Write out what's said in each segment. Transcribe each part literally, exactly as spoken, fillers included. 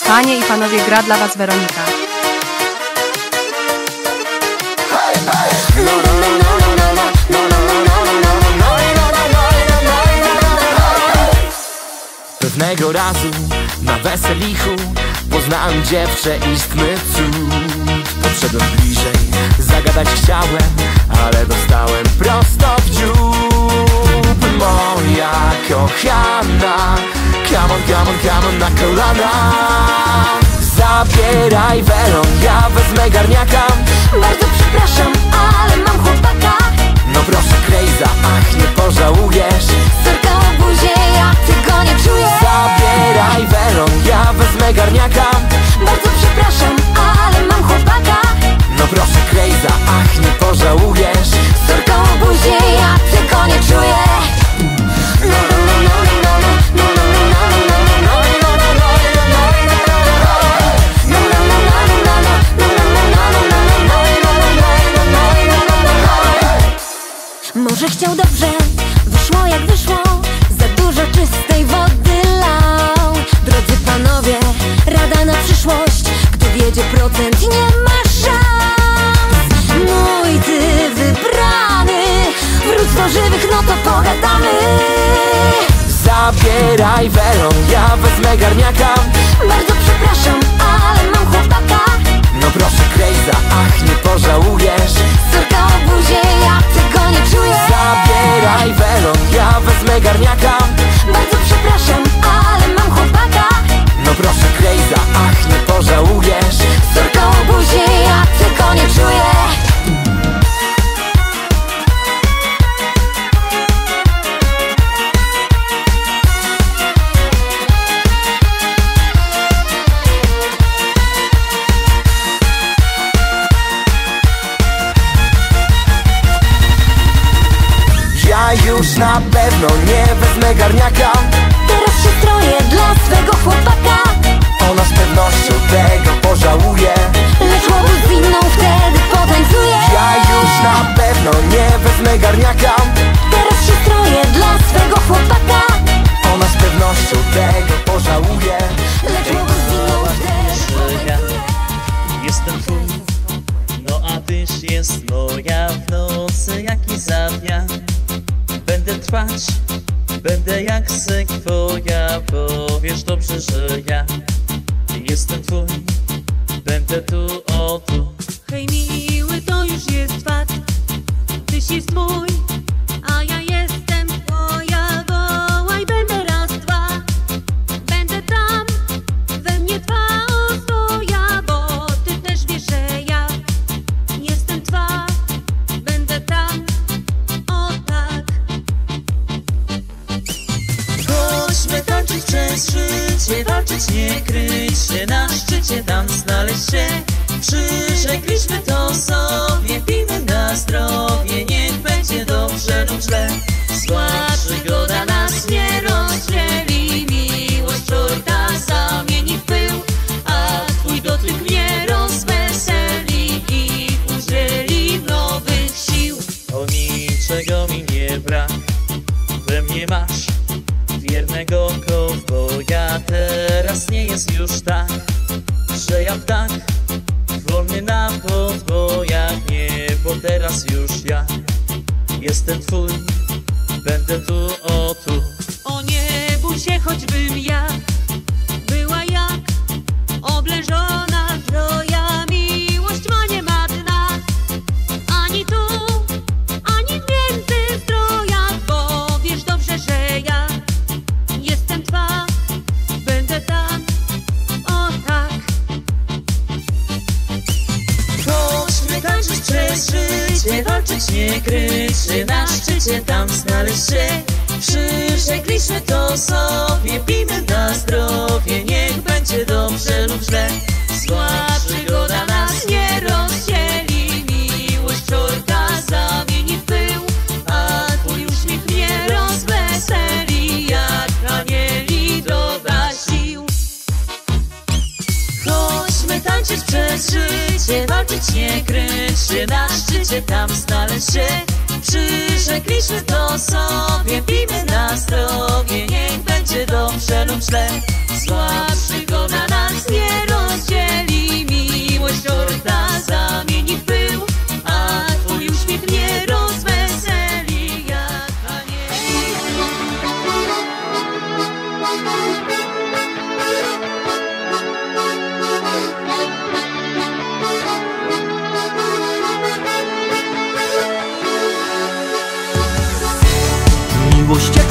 Panie i panowie, gra dla was Weronika. Pewnego razu na weselichu poznałem dziewczę, istny cud. Podszedłem bliżej, zagadać chciałem, ale dostałem prosto w dziób. Moja kochana, come on, come on, come on na kolana. Zabieraj Weron, ja wezmę garniaka. Bardzo przepraszam, ale mam chłopaka. No proszę Krejza, ach nie pożałujesz. Serka o buzie, ja tego nie czuję. Zabieraj Weron, ja wezmę garniaka. Bardzo przepraszam, ale mam chłopaka. No proszę Krejza, ach nie pożałujesz. Serka o buzie, ja tego nie czuję. Może chciał dobrze, wyszło jak wyszło. Za dużo czystej wody lał. Drodzy panowie, rada na przyszłość. Kto wiedzie procent, nie ma szans. Mój ty wybrany, wróć do żywych, no to pogadamy. Zabieraj Weron, ja wezmę garniaka. Bardzo przepraszam, ale mam chłopaka. No proszę Krejza, ach nie pożałujesz. Serka o buzie, ja tego nie czuję. Zabieraj Weron, ja wezmę garniaka. Bardzo przepraszam, ale mam chłopaka. No proszę Krejza, ach nie pożałujesz. Serka o buzie, ja tego nie czuję. Ja już na pewno nie wezmę garniaka. Teraz się stroję dla swego chłopaka. Ona z pewnością tego pożałuje. Lecz łobuz z inną wtedy potańcuje. Ja już na pewno nie wezmę garniaka. Teraz się stroję dla swego chłopaka. Ona z pewnością tego pożałuje. Lecz łobuz z inną wtedy potańcuje. Jestem twój, no a tyś jest moja. W nocy jak i za dnia będę trwać, będę jak sekwoja. Bo wiesz dobrze, że ja jestem twój, będę tu, o tu. Hej miły, to już jest fakt. Tyś jest mój, a ja jestem twoja. Wołaj, będę raz, dwa. Będę tam, we mnie twa ostoja. Bo ty też wiesz, że ja jestem twa. Będę tam, o tak. Chodźmy tańczyć przez życie, walczyć, nie kryć się. Na szczycie tam znaleźć się. Przyrzekliśmy to sobie, pijmy na zdrowie. Niech będzie dobrze lub źle. Zła przygoda nas nie rozdzieli. Miłość czorta zamieni w pył, a twój dotyk mnie rozweseli i udzieli nowych sił. O niczego mi nie brak, we mnie masz wiernego kowboja. Teraz nie jest już tak, że ja ptak wolny na podwojach. Nie, bo teraz już ja jestem twój, będę tu, o tu. O nie bój się, choćbym ja była jak obleżona troja. Miłość ma nie ma dna, ani tu, ani w międzyzdrojach. Bo wiesz dobrze, że ja jestem twa, będę tam, o tak. Chodźmy tańczyć przez życie, walczyć, nie kryć się. Na szczycie tam znaleźć się. Przyrzekliśmy to sobie, pijmy na zdrowie. Niech będzie dobrze lub źle. Zła przygoda nas nie rozdzieli. Miłość czorta zamieni w pył, a twój uśmiech mnie rozweseli. Jak anieli doda sił. Chodźmy tańczyć przez życie, walczyć, nie kryć się. Na szczycie tam znaleźć się. Przyrzekliśmy to sobie, pijmy na zdrowie. Niech będzie dobrze lub źle. Zła przygoda nas nie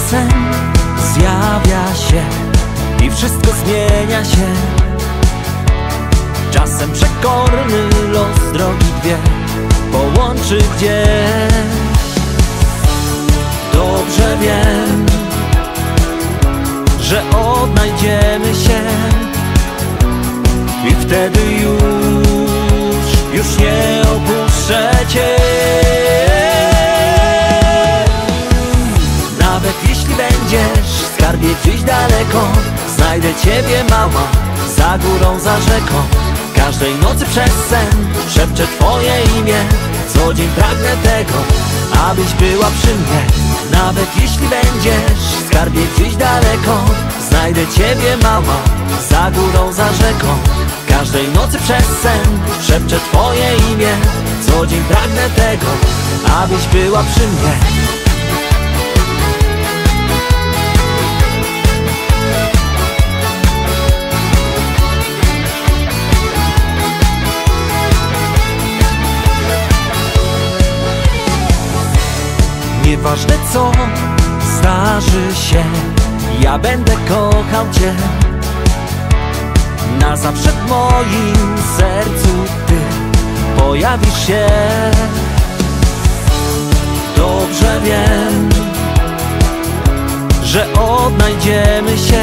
czasem zjawia się i wszystko zmienia się. Czasem przekorny los drogi dwie połączy gdzieś. Dobrze wiem, że odnajdziemy się i wtedy już, już nie opuszczę Cię. Nawet jeśli będziesz w skarbie gdzieś daleko, znajdę Ciebie, mała, za górą, za rzeką. Każdej nocy przez sen szepczę Twoje imię. Co dzień pragnę tego, abyś była przy mnie. Nawet jeśli będziesz w skarbie gdzieś daleko, znajdę Ciebie, mała, za górą, za rzeką. Każdej nocy przez sen szepczę Twoje imię. Co dzień pragnę tego, abyś była przy mnie. Nieważne co zdarzy się, ja będę kochał Cię. Na zawsze w moim sercu Ty pojawisz się. Dobrze wiem, że odnajdziemy się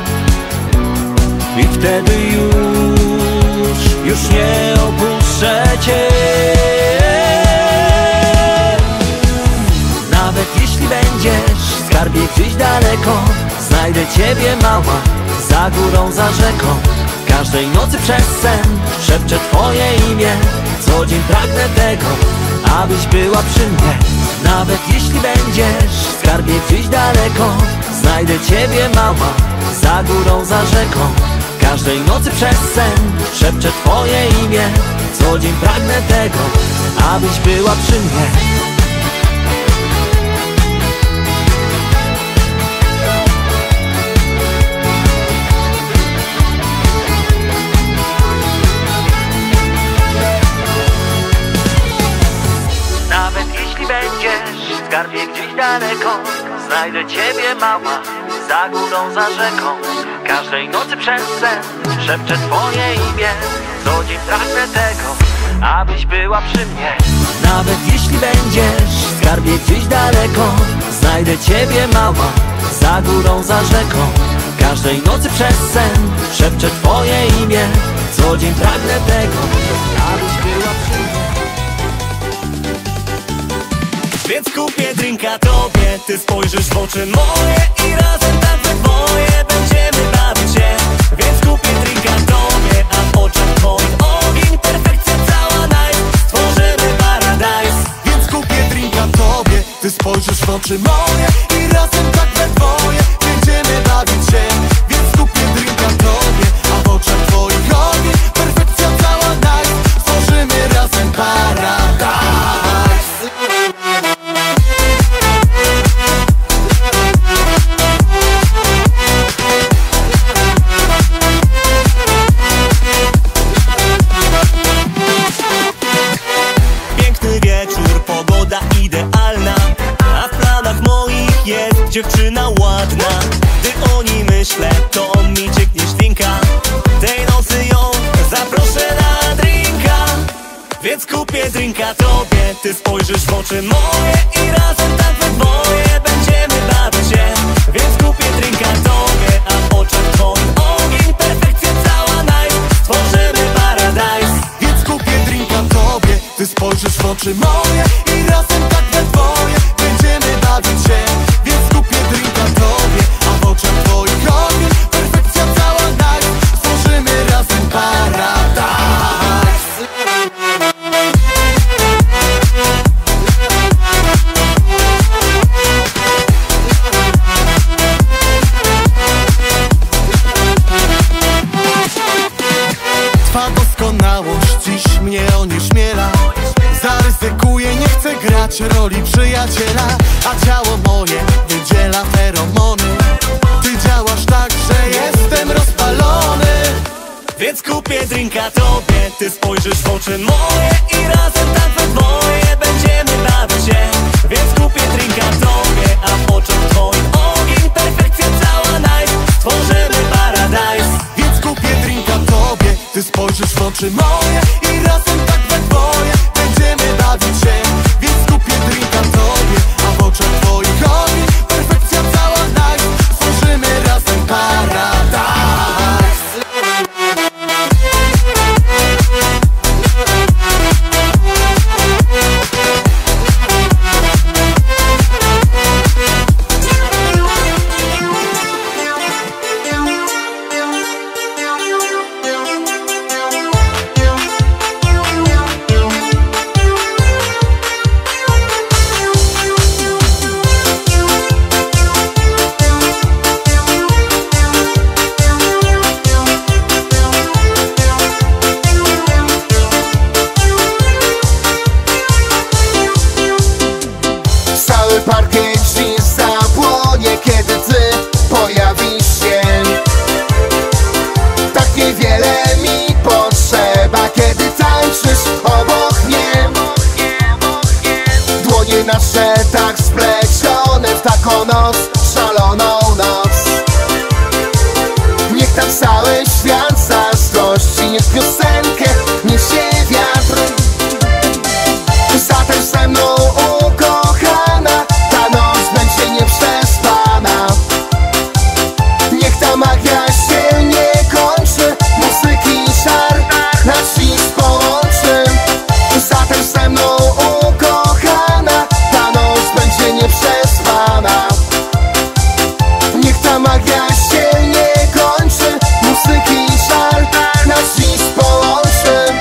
i wtedy już, już nie opuszczę Cię. Nawet jeśli będziesz w skarbie gdzieś daleko, znajdę Ciebie, mała, za górą, za rzeką. Każdej nocy przez sen szepczę Twoje imię. Co dzień pragnę tego, abyś była przy mnie. Nawet jeśli będziesz w skarbie gdzieś daleko, znajdę Ciebie, mała, za górą, za rzeką. Każdej nocy przez sen szepczę Twoje imię. Co dzień pragnę tego, abyś była przy mnie. W skarbie gdzieś daleko, znajdę Ciebie, mała, za górą, za rzeką. Każdej nocy przez sen szepczę Twoje imię. Co dzień pragnę tego, abyś była przy mnie. Nawet jeśli będziesz w skarbie gdzieś daleko, znajdę Ciebie, mała, za górą, za rzeką. Każdej nocy przez sen szepczę Twoje imię. Co dzień pragnę tego, abyś była przy mnie. Więc kupię drinka Tobie, Ty spojrzysz w oczy moje i razem tak we dwoje będziemy bawić się. Więc kupię drinka Tobie, a w oczach Twoich ogień, perfekcja cała night, stworzymy paradise. Więc kupię drinka Tobie, Ty spojrzysz w oczy moje i razem tak we dwoje będziemy bawić się. Więc kupię drinka Tobie, a w oczach Twoich ogień, perfekcja cała night, stworzymy razem paradise. Dziewczyna ładna, gdy o niej myślę, to on mi cieknie ślinka. Tej nocy ją zaproszę na drinka. Więc kupię drinka Tobie, Ty spojrzysz w oczy moje i razem tak we dwoje będziemy bawić się. Więc kupię drinka Tobie, a w oczach Twoich ogień, perfekcja cała night, stworzymy paradise. Więc kupię drinka Tobie, Ty spojrzysz w oczy moje i razem tak we dwoje będziemy bawić się. Więc kupię drinka Tobie, a w oczach Twoich ogień, perfekcja cała night, stworzymy razem paradise. Twa doskonałość dziś mnie onieśmiela. Zaryzykuję, nie chcę grać roli przyjaciela, a ciało moje wydziela feromony. Ty działasz tak, że jestem rozpalony. Więc kupię drinka Tobie, Ty spojrzysz w oczy moje i razem tak we dwoje będziemy bawić się. Więc kupię drinka tobie, a w oczach twoich ogień. Perfekcja cała night, stworzymy paradise. Więc kupię drinka tobie, ty spojrzysz w oczy moje i razem tak we dwoje będziemy bawić się. Więc kupię drinka tobie, a w oczach twoich ogień. Perfekcja cała night, stworzymy razem paradise. Parkiet dziś zapłonie, kiedy ty pojawisz się. Tak niewiele mi potrzeba, kiedy tańczysz obok mnie. Dłonie nasze tak splecione w taką noc, szaloną noc. Niech tam cały świat zazdrości, niech piosenkę niesie wiatr. Zatańcz ze mną, ukochana, ta noc będzie nieprzespana. Niech ta magia się nie kończy, muzyki żar nasz dziś połączy. Zatańcz ze mną, ukochana, ta noc będzie nieprzespana. Niech ta magia się nie kończy, muzyki żar nasz dziś połączy.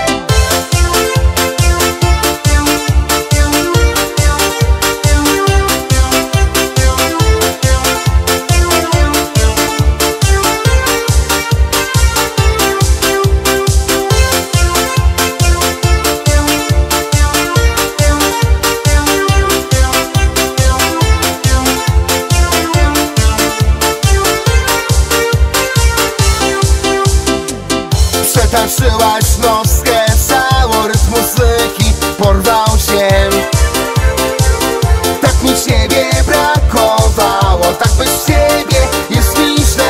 Przetańczyłaś nockę, cały rytm muzyki porwał się. Tak mi ciebie brakowało, tak bez ciebie jest mi źle.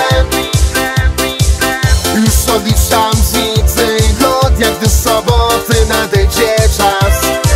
Już odliczam dni, tygodnia, gdy z soboty nadejdzie czas.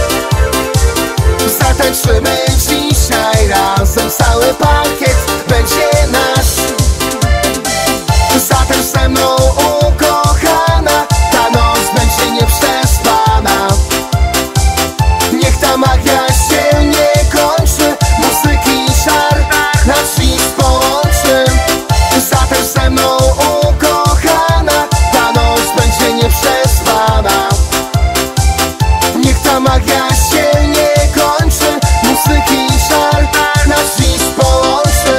Zatańczymy dzisiaj razem, cały parkiet będzie nasz. Zatańcz ze mną, ukochana, ta noc będzie nieprzespana. Niech ta magia się nie kończy, muzyki żar nasz dziś połączy. Zatańcz ze mną, ukochana, ta noc będzie nieprzespana. Niech ta magia się nie kończy, muzyki żar nasz dziś połączy.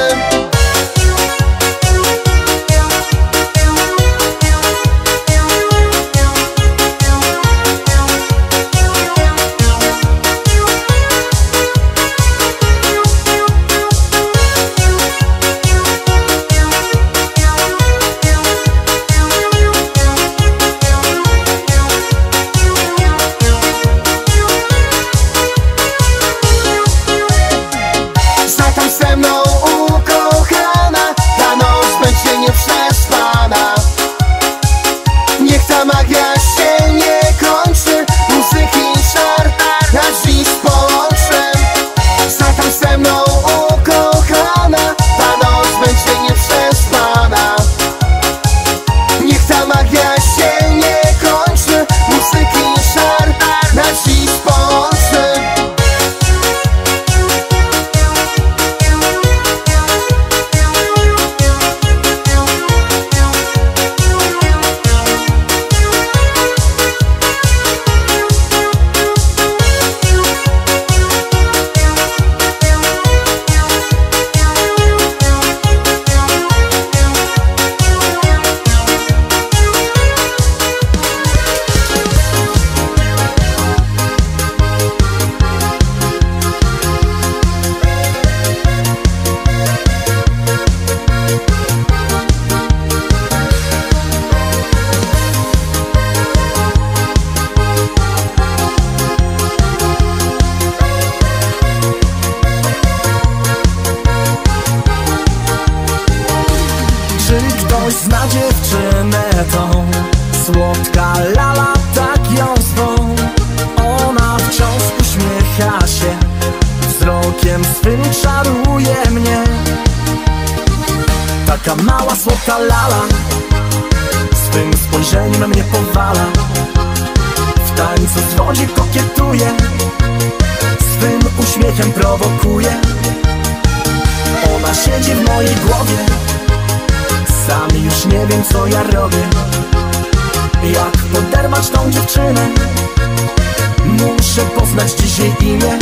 dziewczynę tą. Słodka lala, tak ją zwą. Ona wciąż uśmiecha się, wzrokiem swym czaruje mnie. Taka mała, słodka lala, swym spojrzeniem mnie powala. W tańcu zwodzi kokietuje, swym uśmiechem prowokuje. Ona siedzi w mojej głowie, sami już nie wiem co ja robię. Jak poderwać tą dziewczynę, muszę poznać dziś jej imię.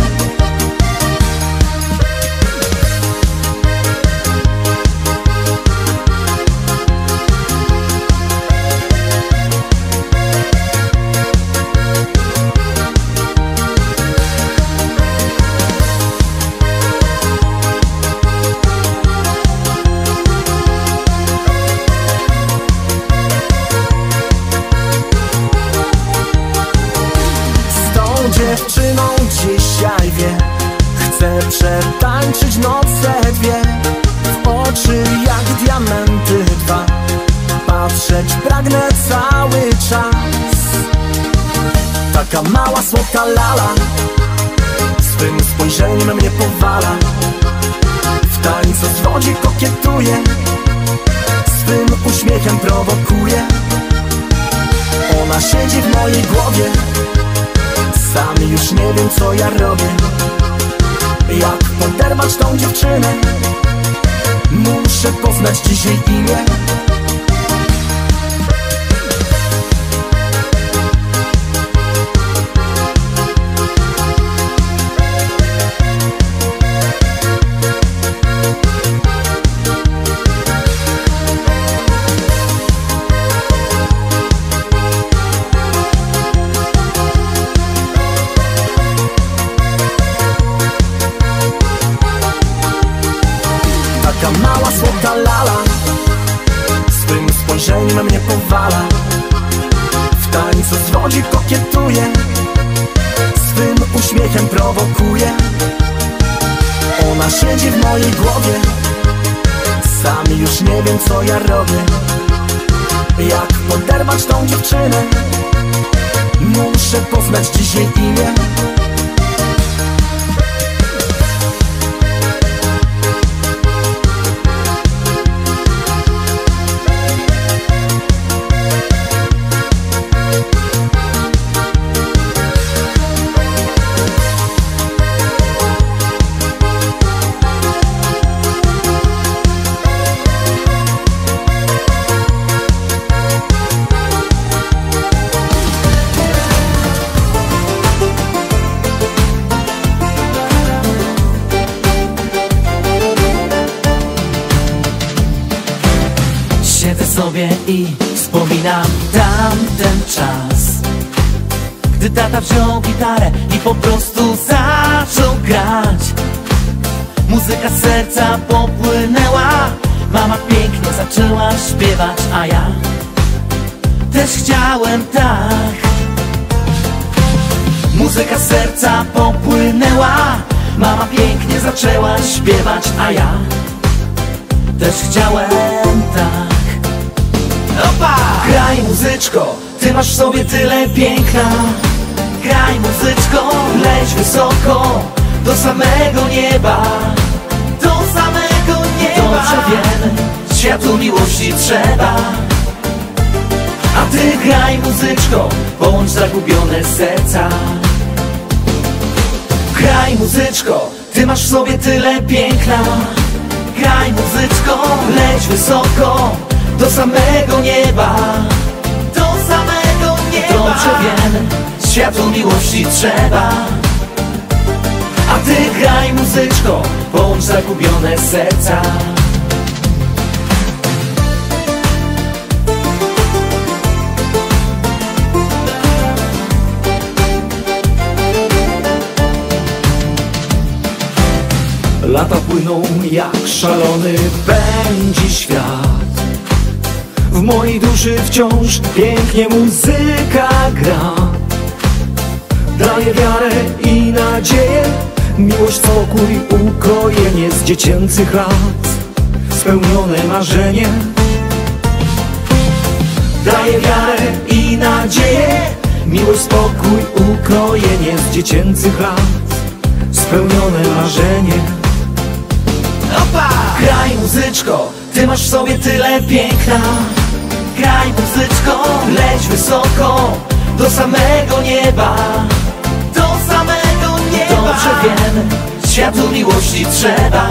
Dziewczyną dzisiaj wie, chcę przetańczyć noce dwie. W oczy jak diamenty dwa, patrzeć pragnę cały czas. Taka mała, słodka lala, swym spojrzeniem mnie powala. W tańcu zwodzi kokietuje, swym uśmiechem prowokuje. Ona siedzi w mojej głowie, sami już nie wiem co ja robię. Jak poderwać tą dziewczynę, muszę poznać dziś jej imię. Taka mała, słodka lala, swym spojrzeniem mnie powala. W tańcu zwodzi kokietuje, swym uśmiechem prowokuje. Ona siedzi w mojej głowie, sami już nie wiem co ja robię. Jak poderwać tą dziewczynę, muszę poznać dziś jej imię. Siedzę sobie i wspominam tamten czas, gdy tata wziął gitarę i po prostu zaczął grać. Muzyka z serca popłynęła, mama pięknie zaczęła śpiewać, a ja też chciałem tak. Muzyka z serca popłynęła, mama pięknie zaczęła śpiewać, a ja też chciałem tak. Opa! Graj muzyczko, ty masz w sobie tyle piękna. Graj muzyczko, leć wysoko, do samego nieba, do samego nieba. Dobrze wiem, światu miłości trzeba. A ty graj muzyczko, połącz zagubione serca. Graj muzyczko, ty masz w sobie tyle piękna. Graj muzyczko, leć wysoko, do samego nieba, do samego nieba. Dobrze wiem, światu miłości trzeba. A ty graj muzyczko, połącz zagubione serca. Lata płyną jak szalony pędzi świat. W mojej duszy wciąż pięknie muzyka gra. Daje wiarę i nadzieję, miłość, spokój, ukojenie z dziecięcych lat. Spełnione marzenie, daje wiarę i nadzieję, miłość, spokój, ukrojenie z dziecięcych lat, spełnione marzenie. Opa! Graj muzyczko, ty masz w sobie tyle piękna. Graj muzyczko, leć wysoko, do samego nieba, do samego nieba. Dobrze wiem, światu miłości trzeba.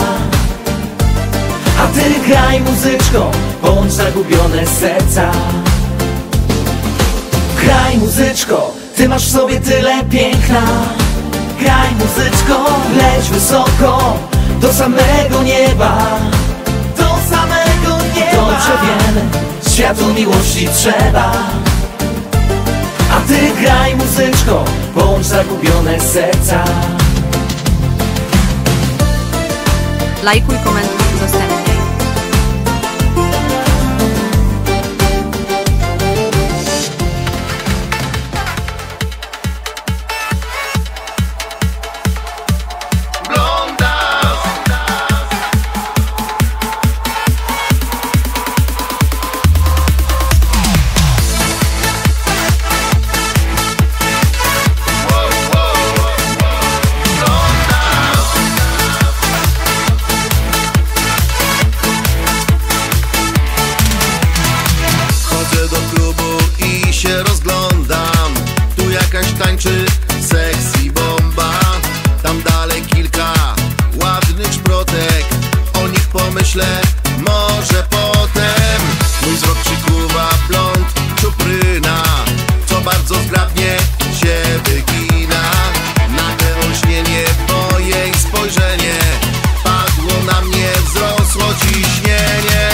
A ty graj muzyczko, bądź zagubione serca. Graj muzyczko, ty masz w sobie tyle piękna. Graj muzyczko, leć wysoko, do samego nieba, do samego nieba. Dobrze wiem, światu miłości trzeba. A ty graj muzyczko, bądź zagubione serca. Lajkuj, komentuj, udostępniaj. Tańczy sexy bomba. Tam dalej kilka ładnych szprotek, o nich pomyślę może potem. Mój wzrok przykuwa blond, czupryna, co bardzo zgrabnie się wygina. Nagle olśnienie, bo jej spojrzenie padło na mnie, wzrosło ciśnienie.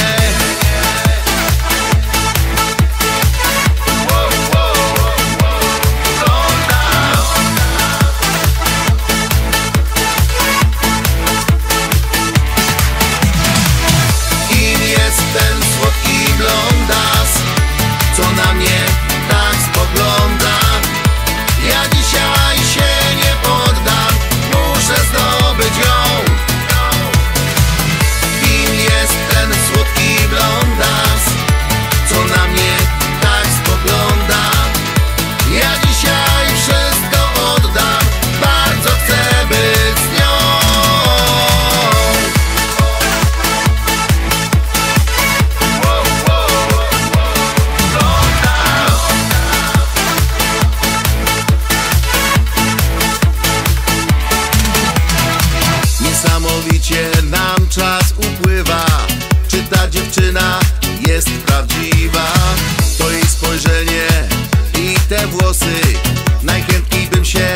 Niesamowicie nam czas upływa. Czy ta dziewczyna jest prawdziwa? To jej spojrzenie i te włosy, najchętniej bym się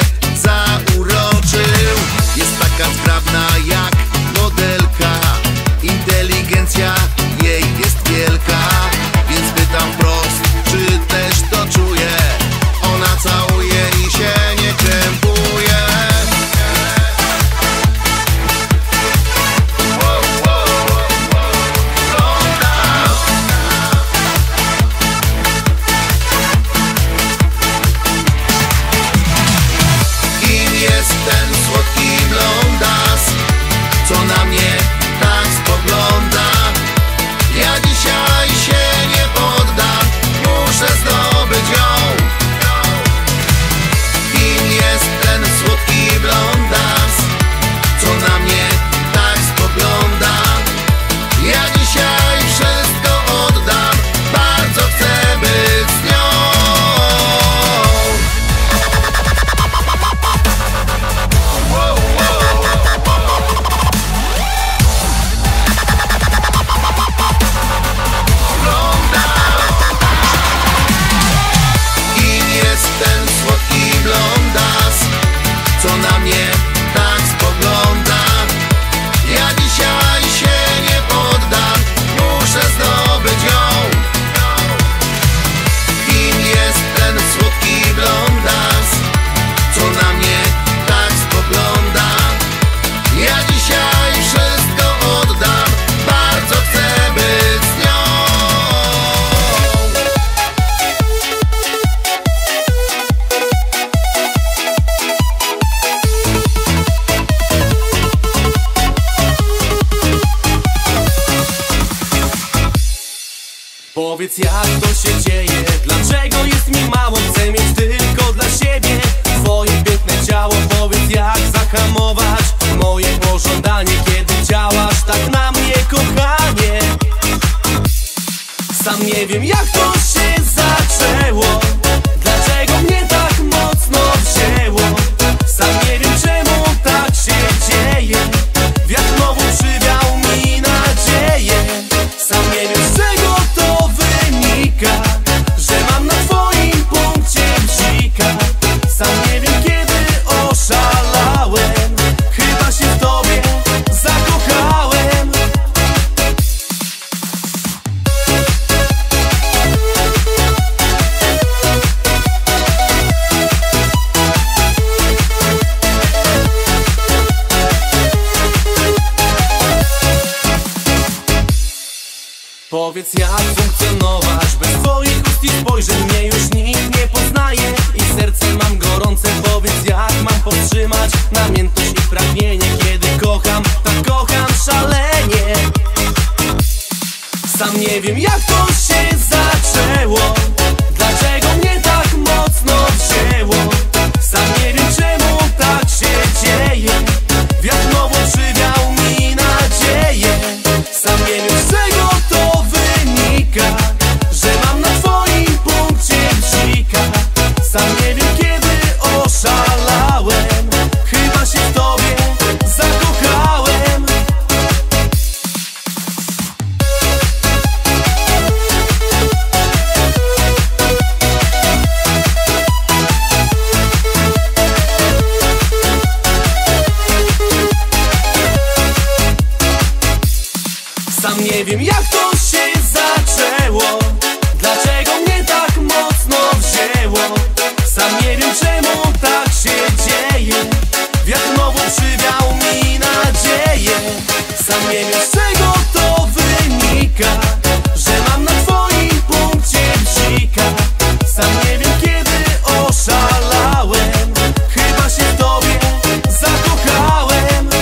zauroczył. Jest taka sprawna jak modelka, inteligencja jej jest wielka. Więc pytam wprost, czy też to czuje? Ona całuje i się nie krępuje. Powiedz, jak to się dzieje, Sam nie wiem jak to się zaczęło, dlaczego mnie tak mocno wzięło. Sam nie wiem czemu tak się dzieje, wiatr znowu przywiał mi nadzieję. Sam nie wiem z czego to wynika, że mam na twoim punkcie bzika. Sam nie wiem kiedy oszalałem, chyba się w tobie zakochałem. Sam nie wiem jak to się zaczęło, dlaczego mnie tak mocno wzięło. Sam nie wiem czemu tak się dzieje, wiatr znowu przywiał mi nadzieję. Sam nie wiem z czego to wynika, że mam na twoim punkcie bzika. Sam nie wiem kiedy oszalałem, chyba się w tobie zakochałem.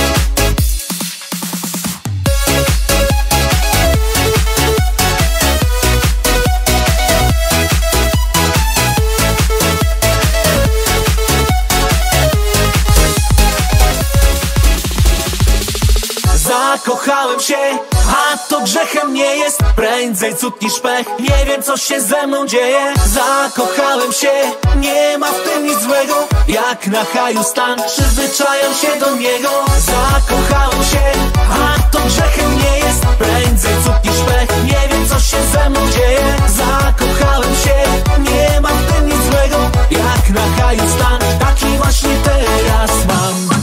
Zakochałem się, a to grzechem nie jest. Prędzej cud niż pech, nie wiem co się ze mną dzieje. Zakochałem się, nie ma w tym nic złego. Jak na haju stan, przyzwyczajam się do niego. Zakochałem się, a to grzechem nie jest. Prędzej cud niż pech, nie wiem co się ze mną dzieje. Zakochałem się, nie ma w tym nic złego. Jak na haju stan, taki właśnie teraz mam.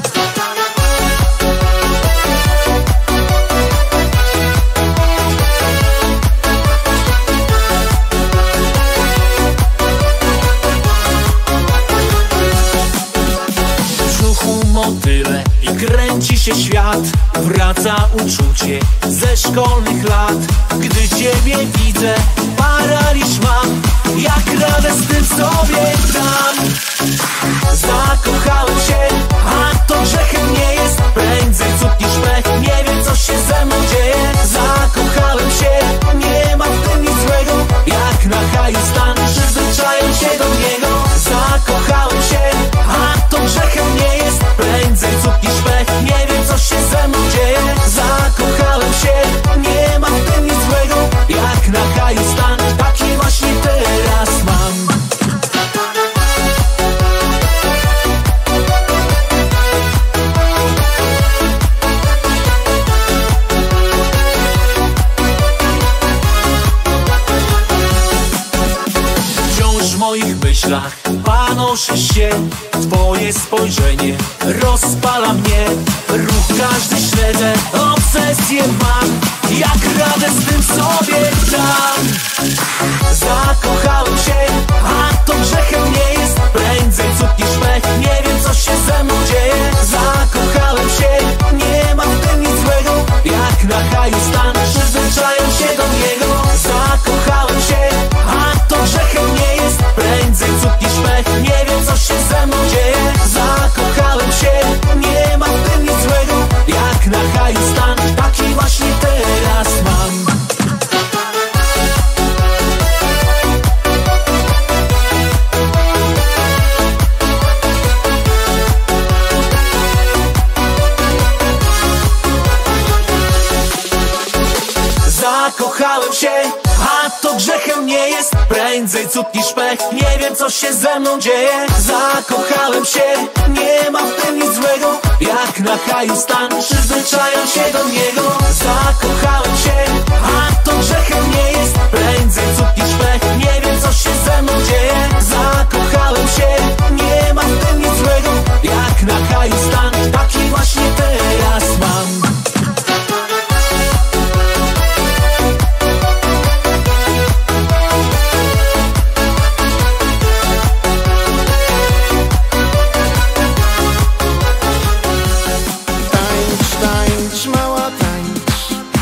Motyle i kręci się świat. Wraca uczucie ze szkolnych lat. Gdy ciebie widzę, paraliż mam. Jak radę z tym sobie dam. Zakochałem się, a to grzechem nie jest. Prędzej cud niż pech, nie wiem co się ze mną dzieje. Zakochałem się, nie ma w tym nic złego. Jak na haju stan, przyzwyczają się do niego. Zakochałem się, a to grzechem nie jest. Prędzej cud niż pech, nie wiem co się ze mną dzieje. Zakochałem się, nie ma w tym nic złego. Jak na haju stan, taki właśnie teraz mam. Wciąż w moich myślach panoszy się twoje spojrzenie, rozpala mnie. Ruch każdy śledzę, obsesję mam. Jak radę z tym sobie dam. Zakochałem się, a to grzechem nie jest. Prędzej cud niż pech, nie wiem co się ze mną dzieje. Zakochałem się, nie ma w tym nic złego. Jak na haju stan, przyzwyczają się do niego. Zakochałem się, a to grzechem nie jest. Prędzej cud niż pech, nie wiem co się ze mną dzieje. Zakochałem się, nie ma w tym nic złego. Jak na haju stan, taki właśnie teraz mam. Zakochałem się, a to grzechem nie jest. Prędzej cud niż pech, nie wiem co się ze mną dzieje. Zakochałem się, nie ma w tym nic złego. Jak na haju stan, przyzwyczają się do niego. Zakochałem się, a to grzechem nie jest. Prędzej cud niż pech, nie wiem co się ze mną dzieje. Zakochałem się, nie ma w tym nic złego. Jak na haju stan, taki właśnie teraz mam.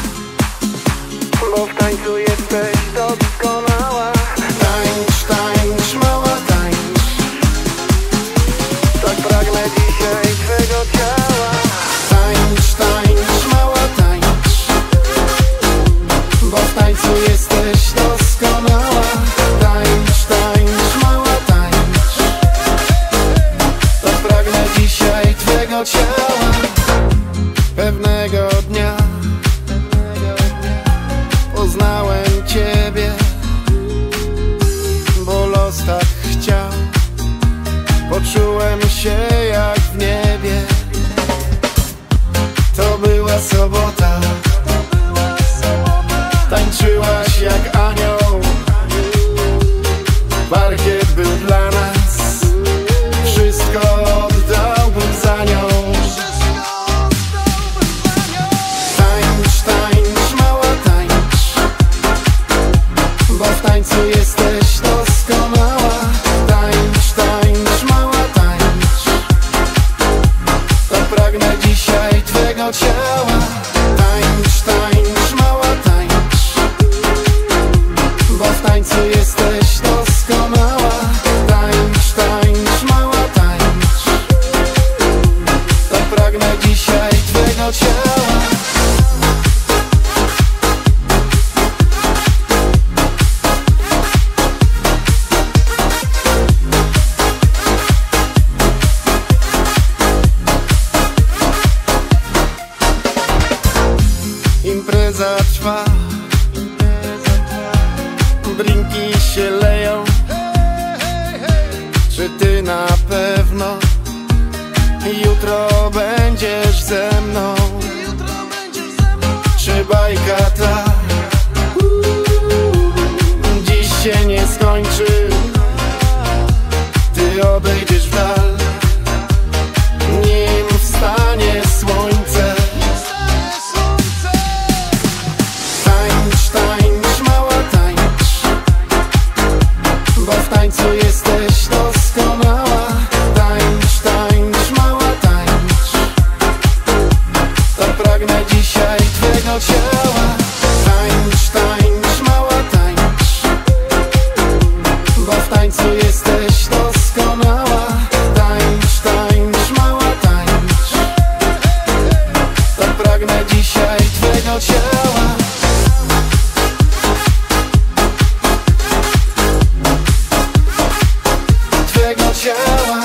Bo w tańcu jesteś doskonała. Tańcz, tańcz tak chciał. Poczułem się jak w niebie. To była sobota. Tańczyłaś jak anioł. Parkiet był dla nas. Wszystko oddałbym za nią. Tańcz, tańcz, mała tańcz, bo w tańcu jesteś doskonała. Tańcz, tańcz, mała tańcz, to pragnę dzisiaj twego ciała. Tańcz, tańcz, mała tańcz, bo w tańcu jesteś doskonała. Tańcz, tańcz, mała tańcz, to pragnę dzisiaj twego ciała. Impreza trwa, drinki się leją. Czy ty na pewno jutro będziesz ze mną? Czy bajka ta dziś się nie skończy? Ty odejdziesz w dal, nim wstanie słońce. Tańcz, tańcz, mała tańcz, bo w tańcu jesteś doskonała. Tańcz, tańcz, mała tańcz, to pragnę dzisiaj twego ciała. Tańcz, tańcz, mała tańcz, bo w tańcu jesteś doskonała. Tańcz, tańcz, mała tańcz, to pragnę dzisiaj twego ciała. Twego ciała.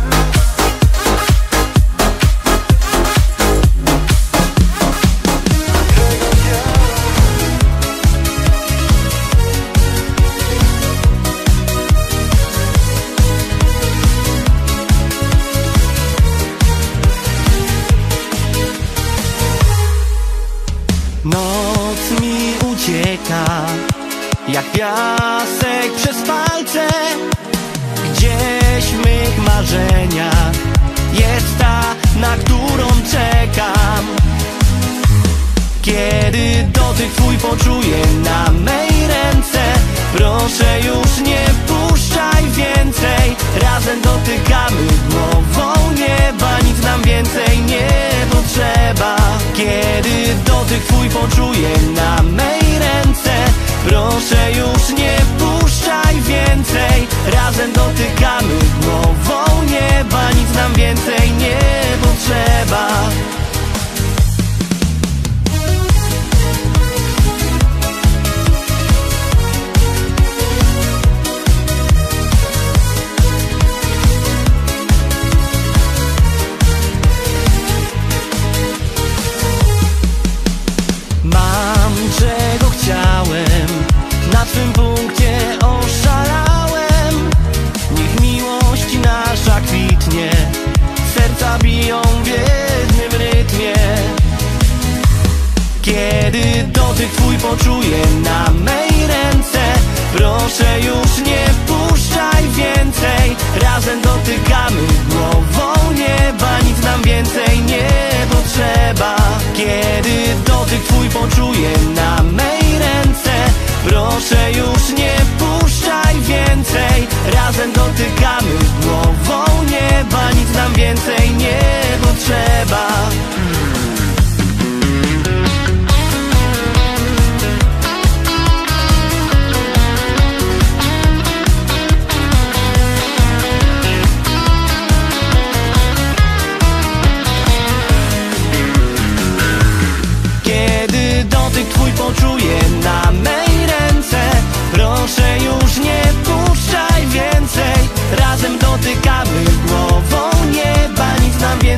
Noc mi ucieka jak piasek przez palce. Gdzieś w mych marzeniach jest ta, na którą czekam. Kiedy dotyk twój poczuję na mej ręce, proszę już nie puszczaj więcej. Razem dotykamy głową nieba, nic nam więcej nie potrzeba. Kiedy dotyk twój poczuję na mej ręce, proszę już nie puszczaj więcej. Razem dotykamy głową nieba, nic nam więcej nie potrzeba. Mam czego chciałem, na twym punkcie oszalałem. Niech miłość nasza kwitnie, serca biją w jednym rytmie. Kiedy dotyk twój poczuję na mej ręce, proszę już nie puszczaj więcej. Razem dotykamy głową nieba, nic nam więcej nie potrzeba. Kiedy dotyk twój poczuję na mej ręce, proszę już nie puszczaj więcej. Razem dotykamy głową nieba, nic nam więcej nie potrzeba. Kiedy dotyk twój poczuję na mej ręce, proszę już nie puszczaj więcej. Razem dotykamy głową nieba, nic nam więcej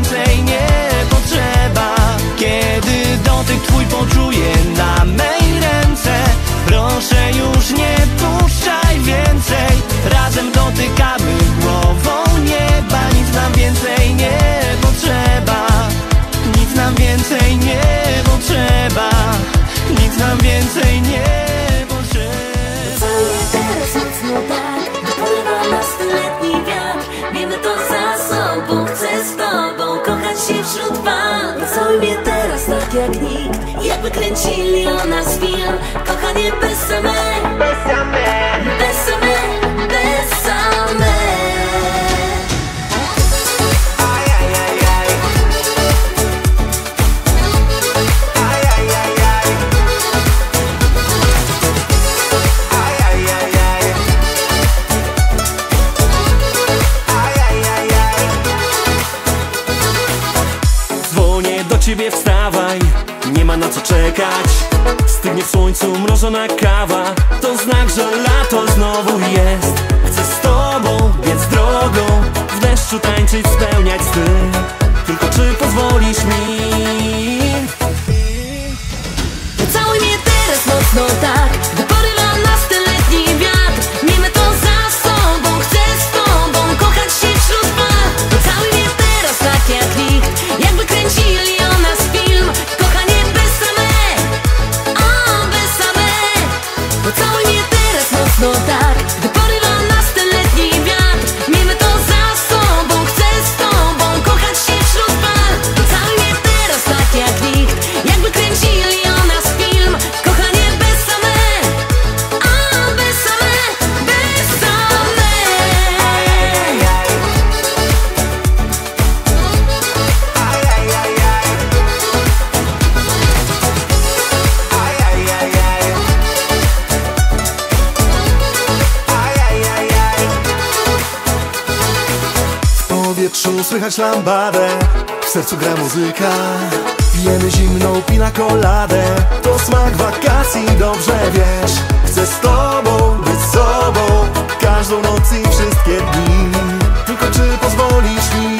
dotykamy głową nieba. Nic nam więcej nie potrzeba, nic nam więcej nie potrzeba, nic nam więcej nie potrzeba. Całuję teraz mocno tak, porywa nas stuletni wiatr. Wiemy to za sobą, chcę z tobą kochać się wśród fal. Całuj mnie teraz tak jak nikt, jakby kręcili o nas film. Kochanie bésame, bésame, bésame, bésame. Dzwonię do ciebie, wstawaj, nie ma na co czekać. Stygnie w słońcu mrożona kawa, to znak, że lato znowu jest. Chcę z tobą biec drogą, w deszczu tańczyć, spełniać styl. Tylko czy pozwolisz mi? Całuj mnie teraz mocno tak, gdy porywa nas ten letni wiatr. Miejmy to za sobą, chcę z tobą kochać się wśród fal. Całuj mnie teraz tak jak nikt, jakby kręcili o nas film. Kochanie bésame, o bésame. Całuj mnie teraz mocno tak, gdy porywa nas ten letni wiatr. Miejmy to za sobą, chcę z tobą kochać się wśród fal. Całuj mnie teraz tak jak nikt, jakby kręcili o nas film. Kochanie bésame, o bésame, bésame. W powietrzu słychać lambadę, w sercu gra muzyka. Pijemy zimną pina coladę, to smak wakacji, dobrze wiesz. Chcę z tobą być sobą, każdą noc i wszystkie dni. Tylko czy pozwolisz mi?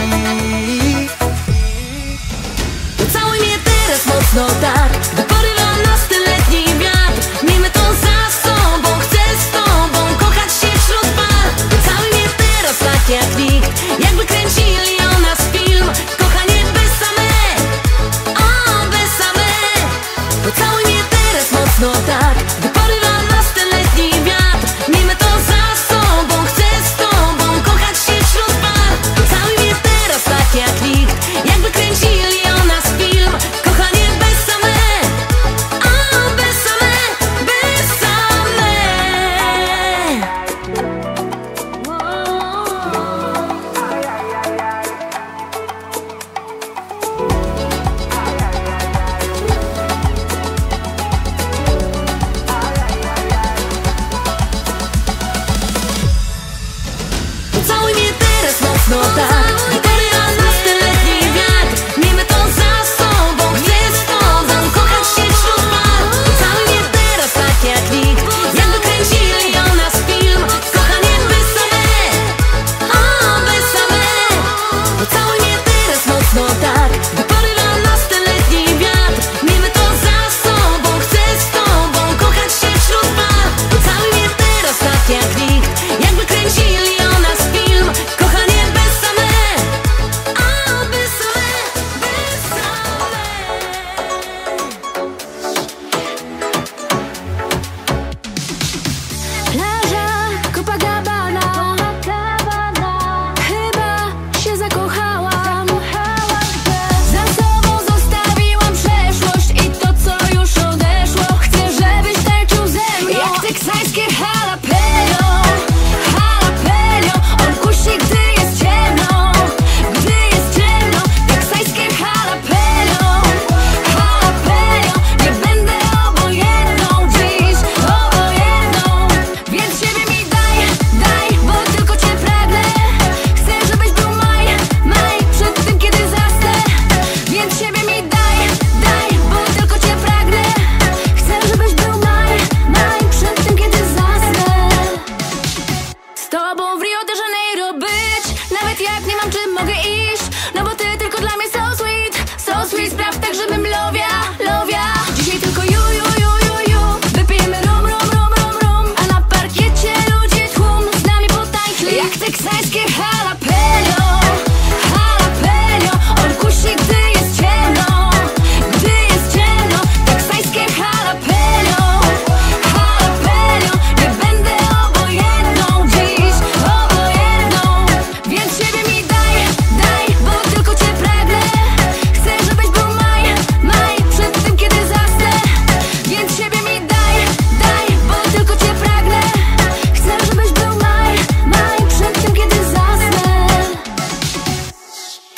Całuj mnie teraz mocno tak, gdy porywa nas ten letni wiatr. Miejmy to za sobą, chcę z tobą kochać się wśród fal. Całuj mnie teraz tak jak nikt, jakby kręcili o nas film. Kochanie bésame, o bésame. Całuj mnie teraz mocno tak, gdy porywa nas ten letni wiatr. Miejmy to za sobą, chcę z tobą kochać się wśród fal. Całuj mnie teraz tak jak nikt, jakby kręcili o nas film. Kochanie bésame, o bésame, bésame. Całuj mnie teraz mocno tak, gdy porywa nas ten letni wiatr. Miejmy to za sobą, chcę z tobą kochać się wśród fal. Całuj mnie teraz tak jak nikt, jakby kręcili o nas film. Kochanie bésame, o bésame. Całuj mnie teraz mocno tak, gdy porywa nas ten letni wiatr. Miejmy to za sobą, chcę z tobą kochać się wśród fal. Całuj mnie teraz tak jak nikt, jakby kręcili o nas film. Kochanie bésame,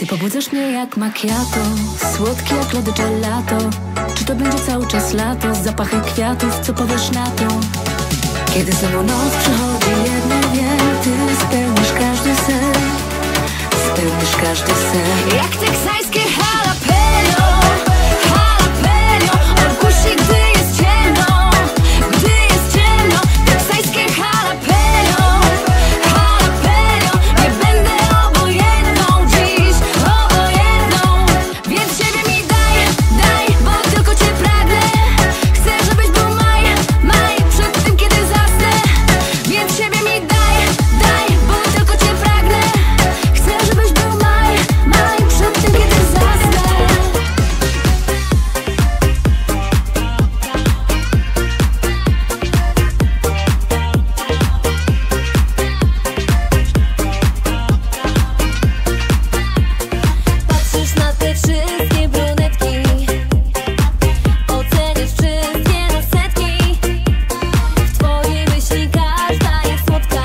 Ty pobudzasz mnie jak macchiato, słodki jak lody gelato. Czy to będzie cały czas lato, zapachy kwiatów, co powiesz na to? Kiedy znowu noc przychodzi, jedno wiem, ty spełnisz każdy sen, spełnisz każdy sen. Jak teksańskie jalapeno, jalapeno, odkusi, gdy jest ciemno, gdy jest ciemno. Teksańskie jalapeno, jalapeno, nie będę obojętną dziś, obojętną. Więc siebie mi daj, daj, bo tylko cię pragnę. Chcę, żebyś był maj, maj, przed tym kiedy zasnę. Więc siebie mi daj, daj, bo tylko cię pragnę. Chcę, żebyś był maj, maj, przed tym kiedy zasnę. Patrzysz na te wszystkie brunetki, oceniasz wszystkie na setki. W twojej myśli każda jest słodka,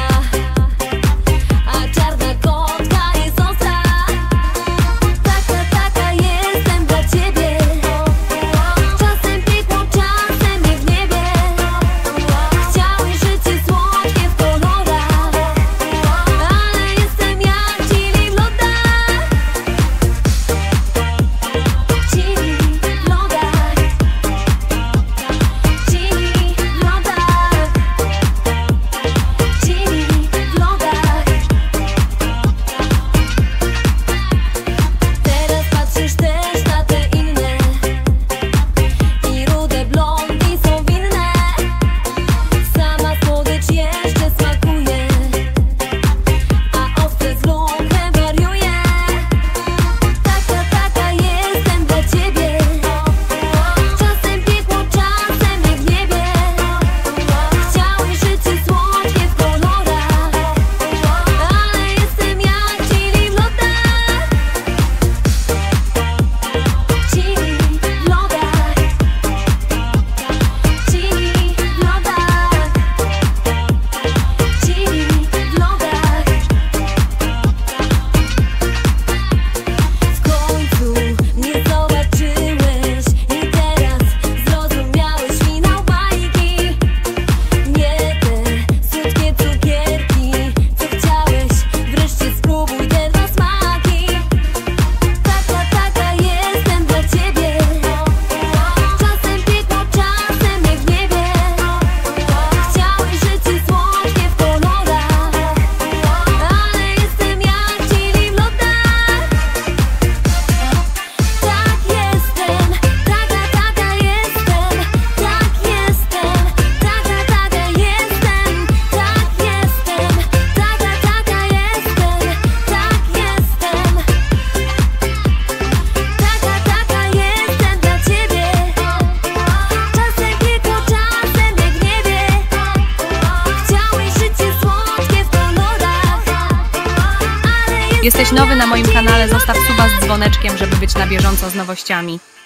a czarna kotka jest ostra. Taka, taka jestem dla ciebie. Czasem piękno, czasem nie w niebie. Chciałeś życie słodkie w kolorach, ale jestem jak chili w lodach. Chili w lodach, chili w lodach, chili w lodach. Teraz patrzysz też na te inne i rude blondy są winne. Sama słodycz jeszcze smakuje, a ostre z lunchem wariuje. Taka, taka jestem dla ciebie. Czasem piekło, czasem nie w niebie. Chciałeś życie słodkie w kolorach, ale jestem jak chili w lodach. Chili w lodach, chili w lodach, chili w lodach. W końcu mnie zobaczyłeś i teraz zrozumiałeś finał bajki. Nie te słodkie cukierki, co chciałeś, wreszcie spróbuj te dwa smaki. Taka, taka jestem dla ciebie. Czasem piekło, czasem nie w niebie. Chciałeś życie słodkie w kolorach, ale jestem jak chili w lodach. Tak jestem, taka, taka jestem, tak jestem, taka, taka jestem, tak jestem, taka, taka jestem, tak jestem. Taka, taka jestem dla ciebie. Czasem piekło, czasem jak w niebie. Chciałeś życie słodkie w kolorach, ale Jesteś nowy na moim kanale, zostaw suba z dzwoneczkiem, żeby być na bieżąco z nowościami.